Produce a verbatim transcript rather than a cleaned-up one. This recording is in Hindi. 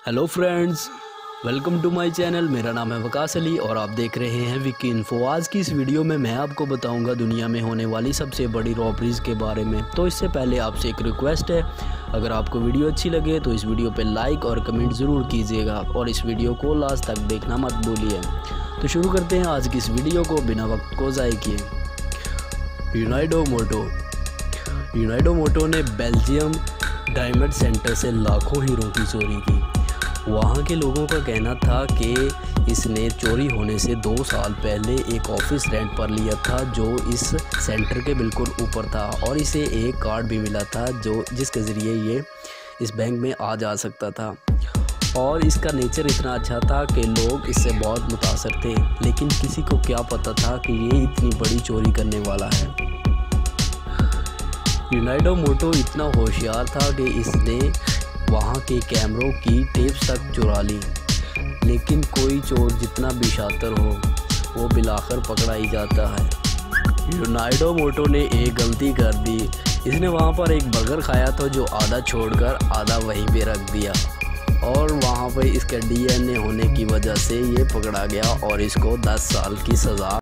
Hello friends, welcome to my channel. मेरा नाम है वकास अली और आप देख रहे हैं विकी इन्फो। आज की इस वीडियो में मैं आपको बताऊंगा दुनिया में होने वाली सबसे बड़ी रॉबरीज के बारे में। तो इससे पहले आपसे एक रिक्वेस्ट है, अगर आपको वीडियो अच्छी लगे तो इस वीडियो पे लाइक और कमेंट ज़रूर कीजिएगा और इस वीडियो को लास्ट तक देखना मत भूलिए। तो शुरू करते हैं आज की इस वीडियो को बिना वक्त को ज़ाय किए। यूनाइडो मोटो यूनाइडो मोटो ने बेल्जियम डायमंड सेंटर से लाखों हीरों की चोरी की। वहाँ के लोगों का कहना था कि इसने चोरी होने से दो साल पहले एक ऑफिस रेंट पर लिया था जो इस सेंटर के बिल्कुल ऊपर था और इसे एक कार्ड भी मिला था जो जिसके ज़रिए ये इस बैंक में आ जा सकता था। और इसका नेचर इतना अच्छा था कि लोग इससे बहुत मुतासर थे, लेकिन किसी को क्या पता था कि ये इतनी बड़ी चोरी करने वाला है। यूनाइडो मोटो इतना होशियार था कि इसने वहाँ के कैमरों की टेप्स तक चुरा ली, लेकिन कोई चोर जितना भी शातिर हो वो बिलाखिर पकड़ा ही जाता है। यूनाइडो मोटो ने एक गलती कर दी। इसने वहाँ पर एक बर्गर खाया था जो आधा छोड़कर आधा वहीं पे रख दिया और वहाँ पे इसका डीएनए होने की वजह से ये पकड़ा गया और इसको दस साल की सज़ा